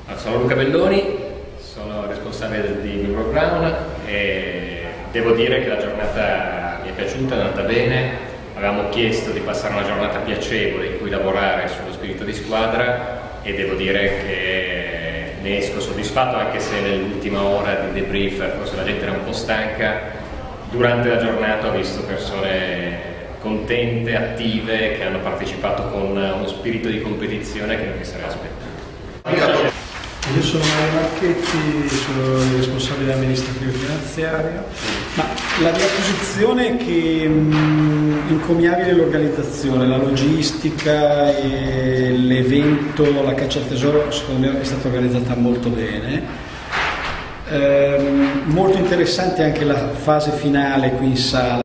Sono Luca Belloni, sono responsabile di New Work Brown e devo dire che la giornata mi è piaciuta, è andata bene. Avevamo chiesto di passare una giornata piacevole in cui lavorare sullo spirito di squadra e devo dire che ne esco soddisfatto, anche se nell'ultima ora di debrief forse la gente era un po' stanca. Durante la giornata ho visto persone contente, attive, che hanno partecipato con uno spirito di competizione che non mi sarei aspettato. Io sono Mario Marchetti, sono il responsabile amministrativo finanziario, ma la mia posizione è che incommiabile l'organizzazione, la logistica e l'evento, la caccia al tesoro, secondo me è stata organizzata molto bene. Molto interessante anche la fase finale qui in sala.